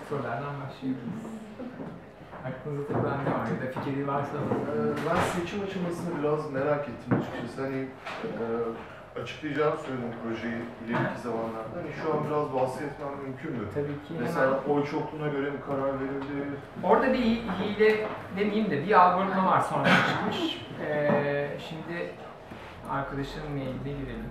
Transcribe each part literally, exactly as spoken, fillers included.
sorulardan başlayabiliriz. Aklınızda takılan ne var ya da fikri varsa? Ee, ben seçim aşamasını biraz merak ettim açıkçası. Hani e, açıklayacağım söyledim projeyi ileriki zamanlarda. Hani şu an biraz bahsetmem mümkün mü? Tabii ki. Mesela hemen... oy çokluğuna göre mi karar verildi? Orada bir hile demeyeyim de bir algoritma var sonra çıkmış. Ee, şimdi arkadaşımın mailine girelim.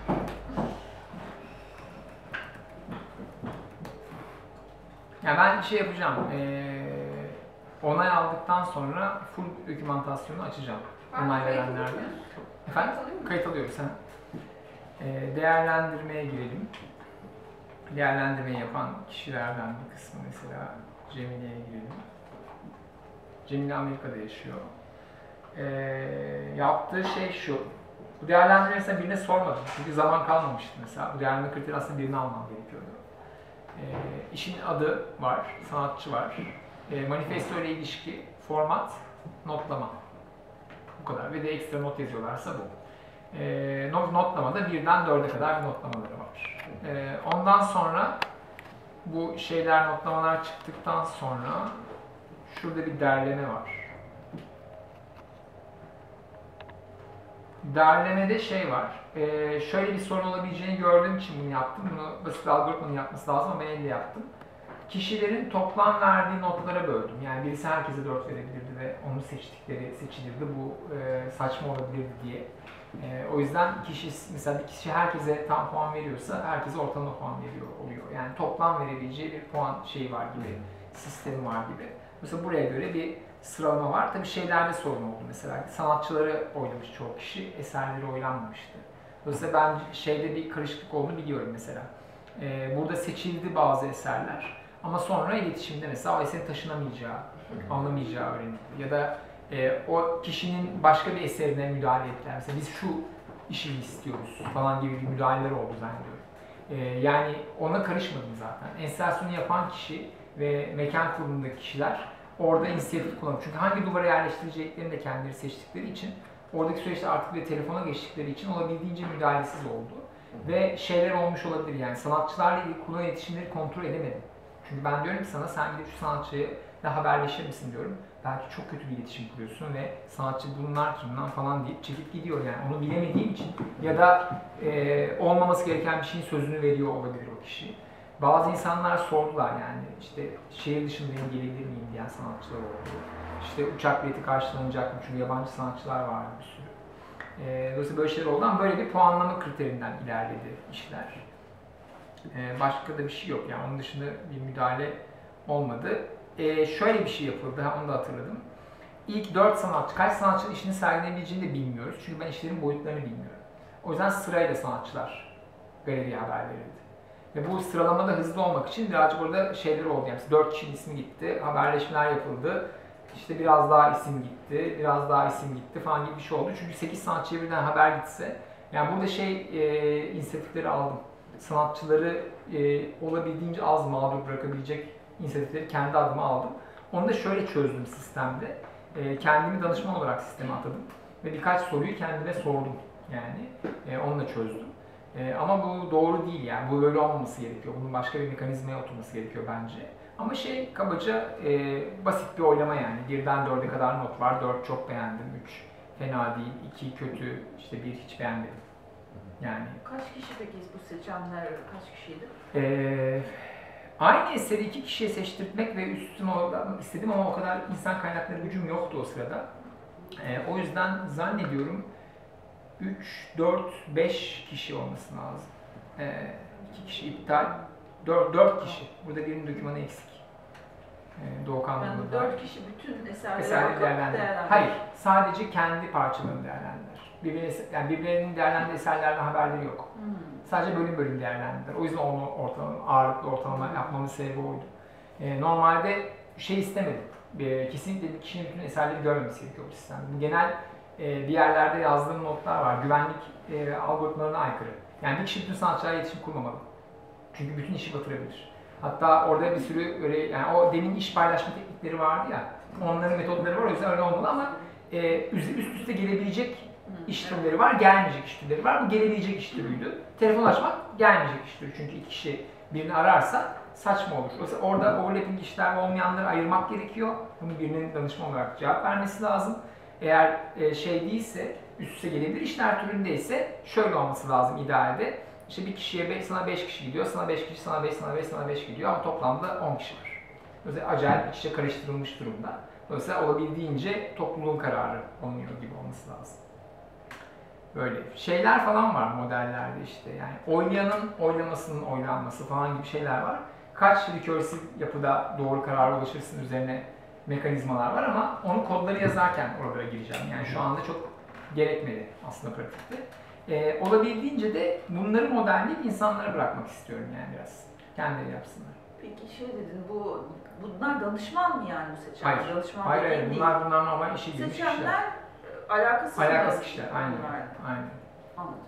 Yani ben şey yapacağım, ee, onay aldıktan sonra full dokümantasyonu açacağım. Onay verenlerde. Efendim? Kayıt alıyoruz. Ha. Ee, değerlendirmeye girelim. Değerlendirmeyi yapan kişilerden bir kısmı mesela Cemile'ye girelim. Cemile Amerika'da yaşıyor. Ee, yaptığı şey şu. Bu değerlendirmeyi mesela birine sormadım. Çünkü zaman kalmamıştı mesela. Bu değerlendirme kriteri aslında birini almam gerekiyordu. E, işin adı var, sanatçı var, e, manifesto ile ilişki, format, notlama. Bu kadar. Ve de ekstra not yazıyorlarsa bu. E, not, notlamada birden dörde kadar notlamaları var. E, ondan sonra bu şeyler, notlamalar çıktıktan sonra şurada bir derleme var. Derlemede şey var, ee, şöyle bir sorun olabileceğini gördüğüm için bunu yaptım. Bunu basit bir algoritmanın yapması lazım ama ben elle yaptım. Kişilerin toplam verdiği notlara böldüm. Yani birisi herkese dört verebilirdi ve onu seçtikleri seçilirdi. Bu e, saçma olabilirdi diye. E, o yüzden kişi, mesela bir kişi herkese tam puan veriyorsa herkese ortalama puan veriyor oluyor. Yani toplam verebileceği bir puan şeyi var gibi, sistemi var gibi. Mesela buraya göre bir sıralama var. Tabii şeylerde sorun oldu mesela. Sanatçıları oylamış çoğu kişi, eserleri oylanmamıştı. Dolayısıyla ben şeyde bir karışıklık olduğunu biliyorum mesela. Ee, burada seçildi bazı eserler ama sonra iletişimde mesela o eserin taşınamayacağı, anlamayacağı öğrenildi. Ya da e, o kişinin başka bir eserine müdahale ettiler. Mesela biz şu işi istiyoruz falan gibi bir müdahaleler oldu zannediyorum. Ee, yani ona karışmadım zaten. Enstallasyonu yapan kişi ve mekan kurulundaki kişiler orada inisiyatif kullanıyor. Çünkü hangi duvara yerleştireceklerini de kendileri seçtikleri için oradaki süreçte artık bir telefona geçtikleri için olabildiğince müdahalesiz oldu. Ve şeyler olmuş olabilir yani sanatçılarla ilgili kullanılan iletişimleri kontrol edemedim. Çünkü ben diyorum ki sana sen gidip şu sanatçıyla haberleşir misin diyorum. Belki çok kötü bir iletişim kuruyorsun ve sanatçı bunlar kim lan falan deyip çekip gidiyor yani onu bilemediğim için ya da e, olmaması gereken bir şeyin sözünü veriyor olabilir o kişi. Bazı insanlar sordular yani işte şehir dışındayım gelebilir miyim diyen sanatçılar oldu. İşte uçak bileti karşılanacak mı çünkü yabancı sanatçılar vardı bir sürü. E, dolayısıyla böyle şeyler oldu ama böyle bir puanlama kriterinden ilerledi işler. E, başka da bir şey yok yani onun dışında bir müdahale olmadı. E, şöyle bir şey yapıldı, onu da hatırladım. İlk dört sanatçı, kaç sanatçının işini sergileyebileceğini de bilmiyoruz çünkü ben işlerin boyutlarını bilmiyorum. O yüzden sırayla sanatçılar galeriye haber verildi. Ve bu sıralamada hızlı olmak için birazcık orada şeyler oldu. Yani dört kişinin ismi gitti, haberleşmeler yapıldı. İşte biraz daha isim gitti, biraz daha isim gitti falan gibi bir şey oldu. Çünkü sekiz sanatçıya birden haber gitse, yani burada şey e, inisiyatifleri aldım. Sanatçıları e, olabildiğince az mağdur bırakabilecek inisiyatifleri kendi adıma aldım. Onu da şöyle çözdüm sistemde. E, kendimi danışman olarak sisteme atadım. Ve birkaç soruyu kendime sordum yani. E, onu da çözdüm. Ee, ama bu doğru değil yani, bu böyle olmaması gerekiyor. Bunun başka bir mekanizmaya oturması gerekiyor bence. Ama şey kabaca e, basit bir oylama yani. birden dörde kadar not var. dört çok beğendim, üç fena değil, iki kötü, işte bir hiç beğenmedim. Yani. Kaç kişi peki bu seçenler kaç kişiydi? E, aynı eseri iki kişiye seçtirmek ve üstüne istedim ama o kadar insan kaynakları gücüm yoktu o sırada. E, o yüzden zannediyorum üç, dört, beş kişi olması lazım. Ee, iki kişi iptal, dört, dört kişi. Burada birinin dokümanı eksik. Ee, Doğukan yani burada. dört kişi bütün eserleri Eserleri değerlendirir. Hayır, sadece kendi parçalarını değerlendirir. Birbirine, yani birbirlerinin değerlendiği eserlerden haberleri yok. Hmm. Sadece bölüm bölüm değerlendirir. O yüzden onu ortalama, ağırlıklı ortalama yapmamın sebebi oydu. Ee, normalde şey istemedim. Ee, kesinlikle bir kişinin bütün eserleri görmemesi gerekiyor bu sistemde. Bu genel bir yerlerde yazdığım notlar var. Güvenlik e, algoritmalarına aykırı. Yani bir kişi bütün sanatçılarla iletişim kurmamalı. Çünkü bütün işi batırabilir. Hatta orada bir sürü öyle, yani o demin iş paylaşma teknikleri vardı ya, onların metodları var, o yüzden öyle olmalı ama e, üst üste gelebilecek iş türleri var, gelmeyecek iş türleri var. Bu gelebilecek iş türüydü. Telefon açmak gelmeyecek iş türü. Çünkü iki kişi birini ararsa saçma olur. Oysa orada overlapping işler olmayanları ayırmak gerekiyor. Bunu birinin danışman olarak cevap vermesi lazım. Eğer e, şey değilse, üst üste gelebilir işler türündeyse şöyle olması lazım idealde. İşte bir kişiye beş, sana beş kişi gidiyor, sana beş kişi, sana beş, sana beş, sana beş gidiyor ama toplamda on kişi var. Dolayısıyla acayip iç içe karıştırılmış durumda. Dolayısıyla olabildiğince topluluğun kararı alınıyor gibi olması lazım. Böyle şeyler falan var modellerde işte yani oylayanın oylamasının oylanması falan gibi şeyler var. Kaç recursive yapıda doğru karara ulaşırsın üzerine mekanizmalar var ama onu kodları yazarken oralara gireceğim. Yani şu anda çok gerekmedi aslında pratikte. Ee, olabildiğince de bunları modelleyip insanlara bırakmak istiyorum yani biraz. Kendileri yapsınlar. Peki şey dedin, bu bunlar danışman mı yani bu seçenler? Hayır. Danışman Hayır, dediğin hayır. değil. Bunlar, bunlar normal işi girmiş kişiler. Seçenler e, alakasız Alakasız mı? kişiler, aynen. Bunlar. Aynen. Anladım.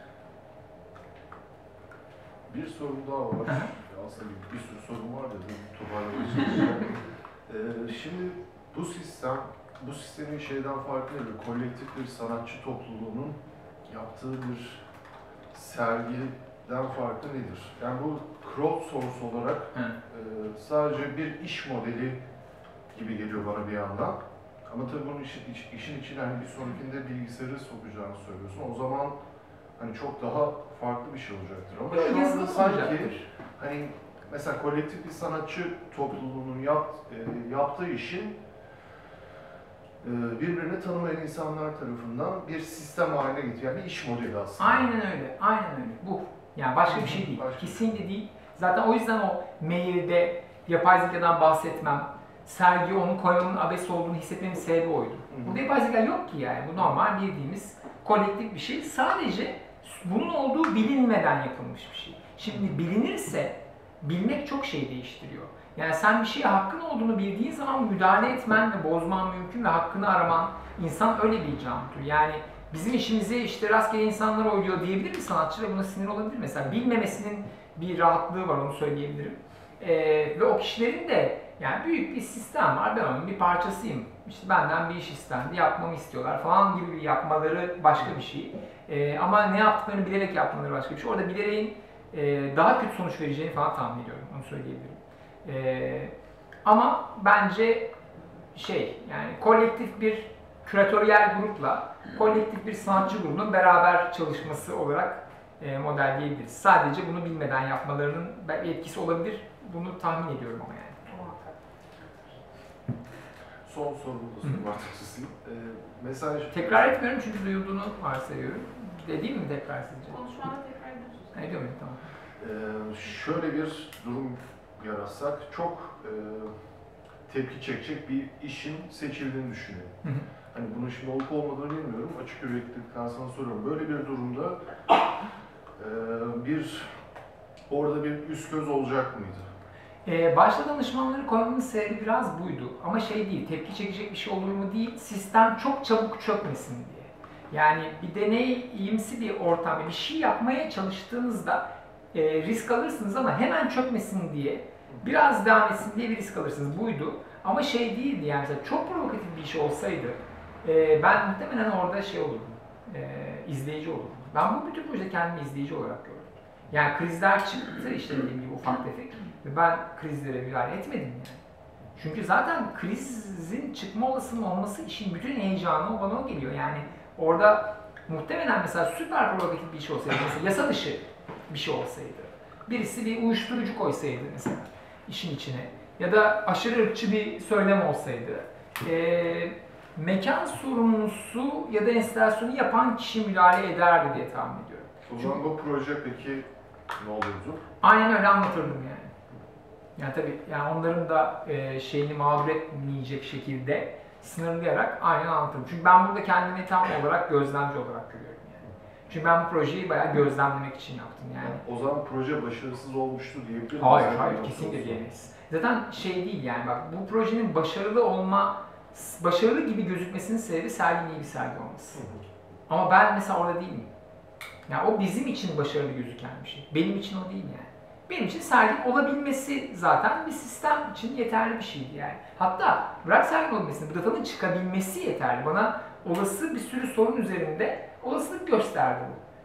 Bir sorun daha var. Aslında bir sürü sorun var da toparlamaya çalışacağım. ee, şimdi bu sistem, bu sistemin şeyden farkı nedir? Kolektif bir sanatçı topluluğunun yaptığı bir sergiden farkı nedir? Yani bu crowdsource olarak e, sadece bir iş modeli gibi geliyor bana bir yandan. Ama tabii bunun işin, iş, işin içine hani bir sonrakinde bilgisayarı sokacağını söylüyorsun. O zaman hani çok daha farklı bir şey olacaktır. Ama Böyle şu anda yazılım sanki olacaktır. hani mesela kolektif bir sanatçı topluluğunun yap, e, yaptığı işin e, birbirini tanımayan insanlar tarafından bir sistem haline getiriyor. Yani bir iş modeli aslında. Aynen öyle, aynen öyle. Bu. Yani başka bir şey değil. Başka. Kesinlikle değil. Zaten o yüzden o mailde yapay zekadan bahsetmem, sergi onun koymanın abes olduğunu hissetmemin sebebi oydu. Hı. Burada yapay zeka yok ki yani. Bu normal bildiğimiz kolektif bir şey. Sadece bunun olduğu bilinmeden yapılmış bir şey. Şimdi bilinirse bilmek çok şey değiştiriyor. Yani sen bir şeye hakkın olduğunu bildiğin zaman müdahale etmen ve bozman mümkün ve hakkını araman, insan öyle bir canlı tür. Yani bizim işimizi işte rastgele insanlar oyluyor diyebilir mi sanatçı ve buna sinir olabilir. Mesela bilmemesinin bir rahatlığı var, onu söyleyebilirim. Ee, ve o kişilerin de yani büyük bir sistem var, ben onun bir parçasıyım. İşte benden bir iş istendi, yapmamı istiyorlar falan gibi bir yapmaları başka bir şey. Ee, ama ne yaptıklarını bilerek yapmaları başka bir şey. Orada bilereğin e, daha kötü sonuç vereceğini falan tahmin ediyorum, onu söyleyebilirim. Ee, ama bence şey, yani kolektif bir küratöryel grupla kolektif bir sanatçı grubunun beraber çalışması olarak e, modelleyebiliriz. Sadece bunu bilmeden yapmalarının bir etkisi olabilir, bunu tahmin ediyorum ama yani. Son sorumu da sormak açısıyım. Ee, mesaj... Tekrar etmiyorum çünkü duyulduğunu varsayıyorum. Dediğim mi tekrar sizce? Konuşmada tekrar ediyorsunuz. Ha, ediyor muyum? Tamam. Ee, şöyle bir durum yaratsak, çok e, tepki çekecek bir işin seçildiğini düşünelim. Hı hı. Hani bunun şimdi olup olmadığını bilmiyorum, açık yüreklilikten sana soruyorum. Böyle bir durumda e, bir orada bir üst göz olacak mıydı? Ee, başta danışmanları koymamın sebebi biraz buydu. Ama şey değil, tepki çekecek bir şey olur mu değil, sistem çok çabuk çökmesin diye. Yani bir deneyimsi bir ortam, bir şey yapmaya çalıştığınızda e, risk alırsınız ama hemen çökmesin diye, biraz devam etsin diye bir risk alırsınız. Buydu. Ama şey değildi yani, mesela çok provokatif bir iş olsaydı e, ben muhtemelen orada şey olurdum, e, izleyici olurdum. Ben bu bütün projede kendimi izleyici olarak gördüm. Yani krizler çıktı işte dediğim gibi ufak tefek ve ben krizlere müdahale etmedim yani. Çünkü zaten krizin çıkma olasılığının olması işin bütün heyecanı bana o geliyor. Yani orada muhtemelen mesela süper provokatif bir iş olsaydı, mesela yasa dışı bir şey olsaydı, birisi bir uyuşturucu koysaydı mesela işin içine ya da aşırı ırkçı bir söylem olsaydı, e, mekan sorumlusu ya da enstalasyonu yapan kişi müdahale ederdi diye tahmin ediyorum. O zaman bu proje peki ne olurdu? Aynen öyle anlatırdım yani. Yani tabii yani onların da e, şeyini mağdur etmeyecek şekilde sınırlayarak aynen anlatırım. Çünkü ben burada kendimi tam olarak gözlemci olarak görüyorum yani. Çünkü ben bu projeyi bayağı gözlemlemek için yaptım yani. O zaman proje başarısız olmuştu diyebilir miyiz? Hayır, hayır kesinlikle diyemeyiz. Zaten şey değil yani bak bu projenin başarılı olma, başarılı gibi gözükmesinin sebebi serginin iyi bir sergi olması. Hı hı. Ama ben mesela orada değilim. Yani o bizim için başarılı gözüken bir şey. Benim için o değil yani. Benim için serginin olabilmesi zaten bir sistem için yeterli bir şeydi yani. Hatta bırak serginin olabilmesini, datanın çıkabilmesi yeterli. Bana olası bir sürü sorun üzerinde olasılık gösterdi bu.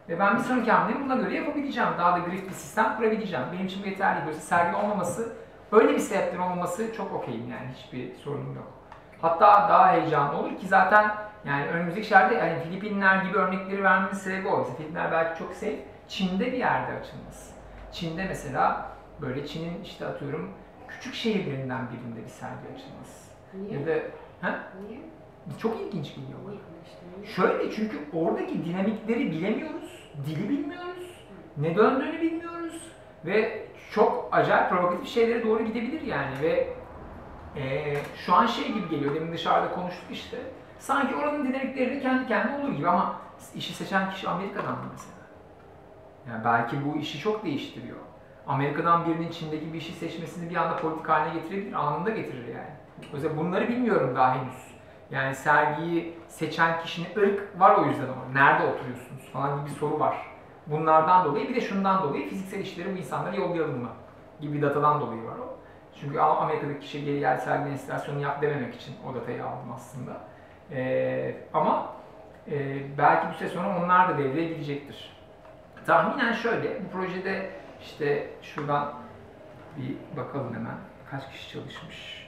Ve ben bir sonraki hamlemi buna göre yapabileceğim. Daha da grift bir sistem kurabileceğim. Benim için bu yeterli. Böyle sergi olmaması, öyle bir sebepten olmaması çok okeyim yani. Hiçbir sorunum yok. Hatta daha heyecanlı olur ki zaten yani önümüzdeki şeylerde yani Filipinler gibi örnekleri vermemin sebebi o. Mesela Filipinler belki çok safe. Çin'de bir yerde açılması. Çin'de mesela böyle Çin'in işte atıyorum küçük şehirlerinden birinde bir sergi açılması. Niye? Ya da ha? Niye? Çok ilginç geliyor bana. Niye? İşte niye? Şöyle çünkü oradaki dinamikleri bilemiyoruz, dili bilmiyoruz, ne döndüğünü bilmiyoruz ve çok acayip provokatif şeylere doğru gidebilir yani ve e, şu an şey gibi geliyor, demin dışarıda konuştuk işte, sanki oranın dinamikleri de kendi kendine olur gibi ama işi seçen kişi Amerika'dan mı mesela? Yani belki bu işi çok değiştiriyor. Amerika'dan birinin Çin'deki bir işi seçmesini bir anda politik haline getirebilir, anında getirir yani. O yüzden bunları bilmiyorum daha henüz. Yani sergiyi seçen kişinin ırk var o yüzden ama nerede oturuyorsunuz falan gibi bir soru var. Bunlardan dolayı bir de şundan dolayı fiziksel işleri bu insanlara yollayalım mı gibi datadan dolayı var o. Çünkü Amerika'daki kişi geri gel sergi enstalasyonu yap dememek için o datayı aldım aslında. Ee, ama e, belki bu süre sonra onlar da devreye girecektir. Tahminen şöyle, bu projede işte şuradan bir bakalım hemen kaç kişi çalışmış.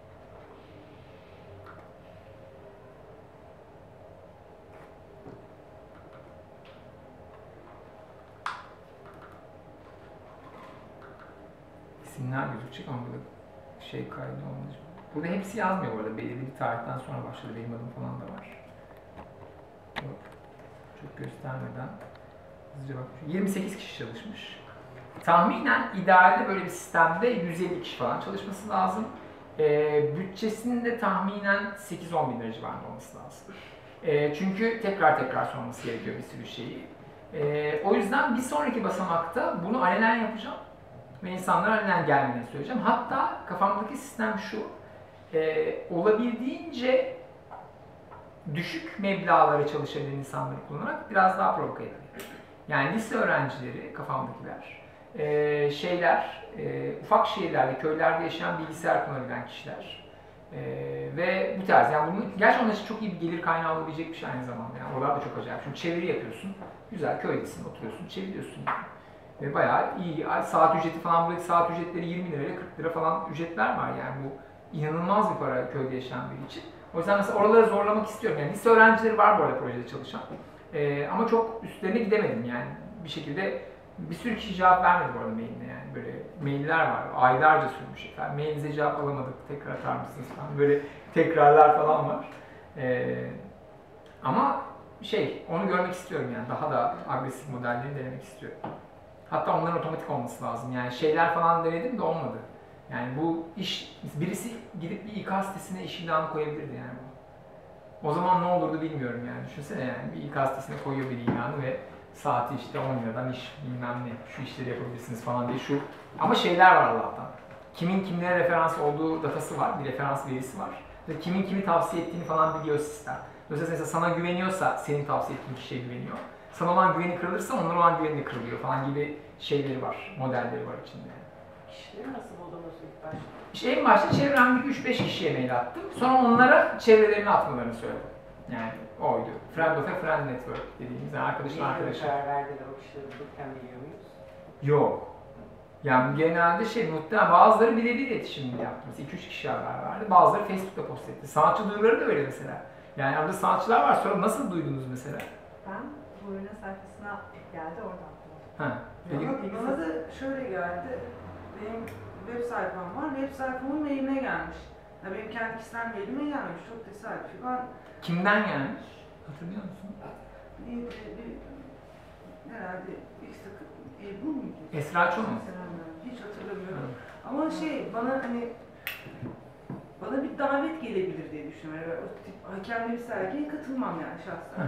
İsimler gözükecek ama burada şey kaydı olmayacak. Burada hepsi yazmıyor bu arada. Belirli bir tarihten sonra başladı. Benim adım falan da var. Yok. Çok göstermeden hızlıca bak. yirmi sekiz kişi çalışmış. Tahminen idealde böyle bir sistemde yüz elli kişi falan çalışması lazım. Ee, bütçesinin de tahminen sekiz on bin lira civarında olması lazım. Ee, çünkü tekrar tekrar sorması gerekiyor bir sürü şeyi. Ee, o yüzden bir sonraki basamakta bunu alenen yapacağım. Ve insanlara alenen gelmediğini söyleyeceğim. Hatta kafamdaki sistem şu, e, olabildiğince düşük meblağlara çalışabilen insanları kullanarak biraz daha provoke edelim. Yani lise öğrencileri, kafamdakiler, e, şeyler, e, ufak şehirlerde, köylerde yaşayan bilgisayar kullanabilen kişiler e, ve bu tarz. Yani bunun, gerçi onlar için çok iyi bir gelir kaynağı olabilecek bir şey aynı zamanda. Yani oralar da çok acayip. Çünkü çeviri yapıyorsun, güzel köydesin, oturuyorsun, çeviriyorsun yani. Ve bayağı iyi. Saat ücreti falan, buradaki saat ücretleri yirmi lirayla kırk lira falan ücretler var yani bu inanılmaz bir para köyde yaşayan biri için. O yüzden mesela oraları zorlamak istiyorum. Yani lise öğrencileri var bu arada projede çalışan. Ee, ama çok üstlerine gidemedim yani bir şekilde bir sürü kişi cevap vermedi bu arada mailine yani böyle mailler var aylarca sürmüş efendim. Mailinize cevap alamadık tekrar atar mısınız falan böyle tekrarlar falan var. Ee, ama şey onu görmek istiyorum yani daha da agresif modelleri denemek istiyorum. Hatta onların otomatik olması lazım. Yani şeyler falan denedim de olmadı. Yani bu iş, birisi gidip bir İK sitesine iş ilanı koyabilirdi yani. O zaman ne olurdu bilmiyorum yani. Düşünsene yani bir İK sitesine koyuyor bir ilanı ve saati işte on liradan iş bilmem ne, şu işleri yapabilirsiniz falan diye şu. Ama şeyler var Allah'tan. Kimin kimlere referans olduğu datası var, bir referans verisi var. Ve kimin kimi tavsiye ettiğini falan biliyor sistem. Dolayısıyla sana güveniyorsa senin tavsiye ettiğin kişiye güveniyor. Sana olan güveni kırılırsa onlara olan güveni de kırılıyor falan gibi şeyleri var, modelleri var içinde. Kişileri nasıl buldunuz ilk başta? İşte en başta çevremdeki üç beş kişiye mail attım. Sonra onlara çevrelerini atmalarını söyledim. Yani oydu. Friend of a friend network dediğimiz yani arkadaşın arkadaşı. Niye karar verdiler o kişileri bulurken biliyor muyuz? Yok. Yani genelde şey, muhtemelen bazıları birebir iletişimini yaptı. Mesela iki üç kişi haber verdi. Bazıları Facebook'ta post etti. Sanatçı duyuruları da öyle mesela. Yani orada sanatçılar var. Sonra nasıl duydunuz mesela? Ben bu ürünün sayfasına geldi oradan. Ha. Peki, Bana, peki bana da şöyle geldi. Benim web sayfam var. Web sayfamın mailine gelmiş. Ya benim kendi kişisel mailime gelmiş. Çok tesadüfi. Ben kimden gelmiş? Hatırlıyor musun? bir, bir, bir herhalde işte e, bu muydu? Esra Çoğun mu? Hiç hatırlamıyorum. Ama şey bana hani bana bir davet gelebilir diye düşünüyorum. Yani o tip hakemli bir sergiye katılmam yani şahsen.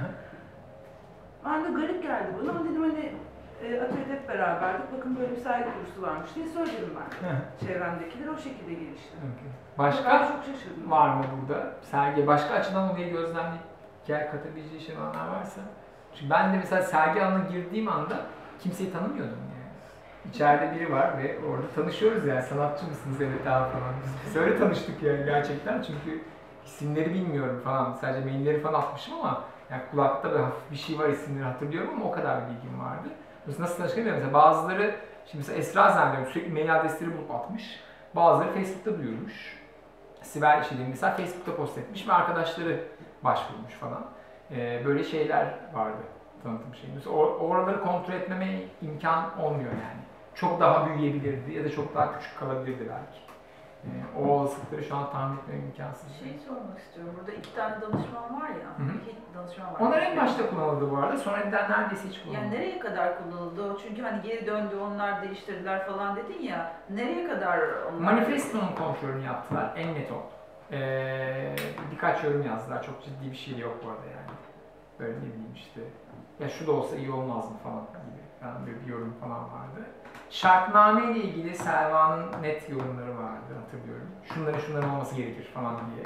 Ben de garip geldi bana ama dedim hani e, atölyede hep beraberdik. Bakın böyle bir sergi kursu varmış diye söyledim ben. Çevremdekiler o şekilde gelişti. Okay. Ama Başka ben çok şaşırdım. var mı burada? Sergi başka açıdan oraya gözlemleyip gel katabileceği şey olanlar varsa. Çünkü ben de mesela sergi alanına girdiğim anda kimseyi tanımıyordum yani. İçeride biri var ve orada tanışıyoruz yani sanatçı mısınız evet abi falan. Biz, biz öyle tanıştık yani gerçekten çünkü isimleri bilmiyorum falan. Sadece mailleri falan atmışım ama yani kulakta böyle hafif bir şey var, isimleri hatırlıyorum ama o kadar bir bilgim vardı. Mesela nasıl tanışabilirim? Mesela bazıları, şimdi mesela Esra zannediyorum sürekli mail adresleri bulup atmış. Bazıları Facebook'ta duyurmuş. Sibel Işedin mesela Facebook'ta post etmiş ve arkadaşları başvurmuş falan. Ee, böyle şeyler vardı tanıtım şeyi. Mesela or- oraları kontrol etmeme imkan olmuyor yani. Çok daha büyüyebilirdi ya da çok daha küçük kalabilirdi belki. Ee, o olasılıkları şu an tahmin etmem imkansız. Şey sormak istiyorum. Burada iki tane danışman var ya. Hı hı. İki danışman var. Onlar en başta kullanıldı bu arada. Sonradan neredeyse hiç kullanılmadı. Yani nereye kadar kullanıldı o? Çünkü hani geri döndü, onlar değiştirdiler falan dedin ya. Nereye kadar onlar? Manifesto'nun kontrolünü yaptılar. En net oldu. Ee, birkaç yorum yazdılar. Çok ciddi bir şey yok bu arada yani. Böyle ne bileyim işte. Ya şu da olsa iyi olmaz mı falan gibi. Yani böyle bir yorum falan vardı. Şartname ile ilgili Selva'nın net yorumları vardı hatırlıyorum. Şunların şunların olması gerekir falan diye.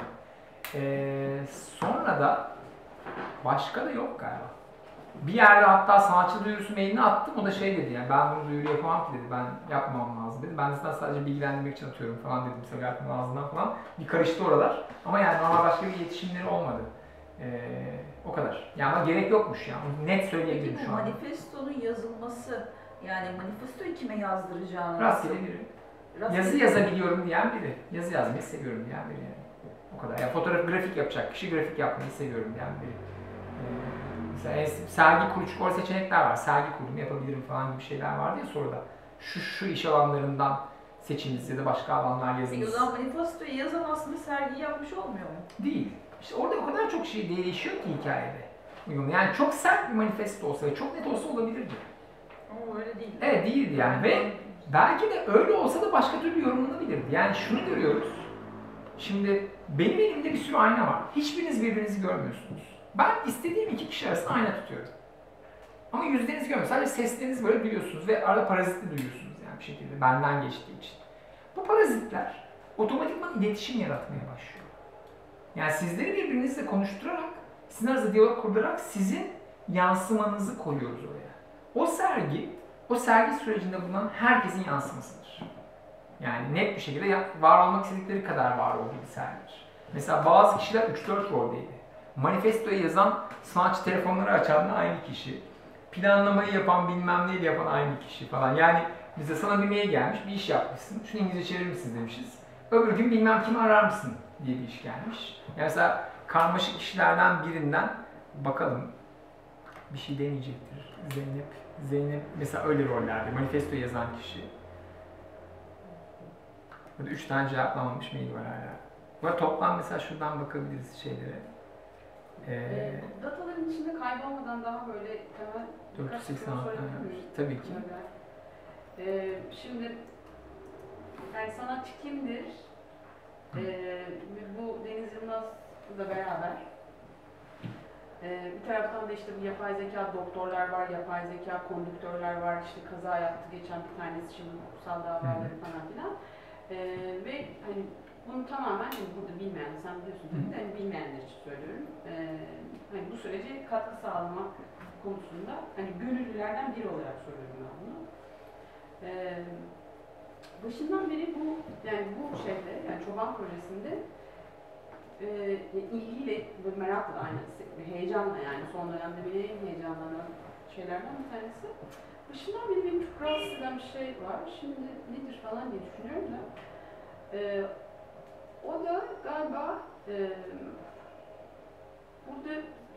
Ee, sonra da başka da yok galiba. Bir yerde hatta sanatçı duyurusu mailini attım. O da şey dedi yani ben bunu duyuru yapamam ki dedi. Ben yapmam lazım dedi. Ben de zaten sadece bilgilendirmek için atıyorum falan dedim. Sevil'in ağzından falan. Bir karıştı oralar. Ama yani normal başka bir iletişimleri olmadı. Ee, o kadar. Yani ama gerek yokmuş yani. Onu net söyleyebilirim Peki şu bu an. manifestonun yazılması, yani manifestoyu kime yazdıracağını... Rastgele biri. Rastgele- Yazı yazabiliyorum diyen biri. Yazı yazmayı seviyorum diyen biri yani. O kadar. Yani fotoğraf, grafik yapacak kişi grafik yapmayı seviyorum diyen biri. Ee, mesela sergi kurucu, orada seçenekler var. Sergi kurumu yapabilirim falan gibi şeyler vardı ya soruda. Şu şu iş alanlarından seçiniz ya da başka alanlar Peki o yazınız. zaman manifestoyu yazan aslında sergiyi yapmış olmuyor mu? Değil. İşte orada o kadar çok şey değişiyor ki hikayede. Yani çok sert bir manifesto olsa ve çok net olsa olabilirdi. Ama öyle değil. Evet değildi yani ve belki de öyle olsa da başka türlü yorumlanabilirdi. Yani şunu görüyoruz. Şimdi benim elimde bir sürü ayna var. Hiçbiriniz birbirinizi görmüyorsunuz. Ben istediğim iki kişi arasında ayna tutuyorum. Ama yüzlerinizi görmüyorsunuz. Sadece seslerinizi böyle duyuyorsunuz ve arada parazitli duyuyorsunuz yani bir şekilde benden geçtiği için. Bu parazitler otomatikman iletişim yaratmaya başlıyor. Yani sizleri birbirinizle konuşturarak, sizin arasında diyalog kurarak sizin yansımanızı koyuyoruz oraya. O sergi, o sergi sürecinde bulunan herkesin yansımasıdır. Yani net bir şekilde var olmak istedikleri kadar var olduğu bir sergidir. Mesela bazı kişiler üç dört roldeydi. Manifestoyu yazan, sanatçı telefonları açan da aynı kişi. Planlamayı yapan, bilmem neyi yapan aynı kişi falan. Yani bize sana bir mail gelmiş, bir iş yapmışsın. Şunu İngilizce çevirir misin demişiz. Öbür gün bilmem kimi arar mısın diye bir iş gelmiş. Yani mesela karmaşık kişilerden birinden bakalım bir şey deneyecektir. Zeynep, Zeynep mesela öyle rollerde. Manifesto yazan kişi. Burada üç tane cevaplamamış mail var hala. Bu arada toplam mesela şuradan bakabiliriz şeylere. Ee, Ee, dataların içinde kaybolmadan daha böyle temel birkaç dört yüz seksen soru altı sorabilir tane. miyim? Tabii ki. Ee, şimdi yani sanatçı kimdir? Ee, bu Deniz Yılmaz'la beraber ee, bir taraftan da işte bu yapay zeka doktorlar var, yapay zeka kondüktörler var, işte kaza yaptı geçen bir tanesi şimdi hukuksal davaları falan filan. Ee, ve hani bunu tamamen hani burada bilmeyen, sen biliyorsun tabii de hani bilmeyenler için söylüyorum. Ee, hani bu sürece katkı sağlamak konusunda hani gönüllülerden biri olarak soruyorum ben bunu. Ee, başından beri bu yani bu şeyde yani Çoban projesinde e, ilgiyle ve merakla aynı heyecanla yani son dönemde bile en heyecanlanan şeylerden bir tanesi. Başından beri beni çok rahatsız eden bir şey var. Şimdi nedir falan diye düşünüyorum da. Ee, o da galiba e, burada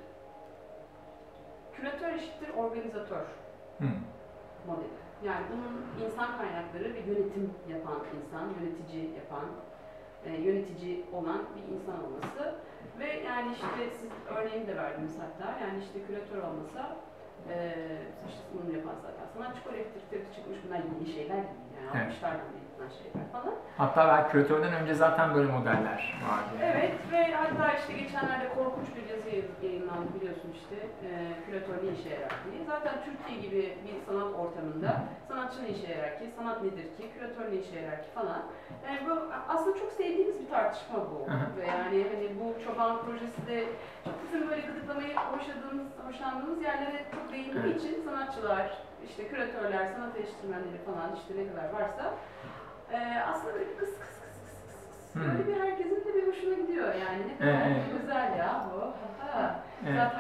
küratör eşittir organizatör Hmm. modeli. Yani bunun insan kaynakları ve yönetim yapan insan, yönetici yapan, e, yönetici olan bir insan olması ve yani işte siz örneğini de verdiniz hatta yani işte küratör olmasa e, işte sunum yapan zaten sanatçı kolektifleri çıkmış bunlar yeni şeyler değil yani Evet. altmışlardan beri yapılan şeyler falan. Hatta belki küratörden önce zaten böyle modeller vardı. Evet ve hatta işte geçenlerde korkunç bir yazı yayınlandı biliyorsun işte e, küratör ne işe yarar diye. Zaten Türkiye gibi bir sanat ortamında sanatçı ne işe yarar ki, sanat nedir ki, küratör ne işe yarar ki falan. Yani bu aslında çok sevdiğimiz bir tartışma bu. Ve yani hani bu Çoban projesi de çok bizim böyle gıdıklamayı hoşladığımız, hoşlandığımız yerlere çok değindiği için sanatçılar, işte küratörler, sanat eleştirmenleri falan işte ne kadar varsa e, aslında böyle bir kıs kıs kıs kıs kıs kıs böyle bir herkesin de bir hoşuna gidiyor yani. Ne Evet, kadar evet. güzel ya bu. Hatta Evet. zaten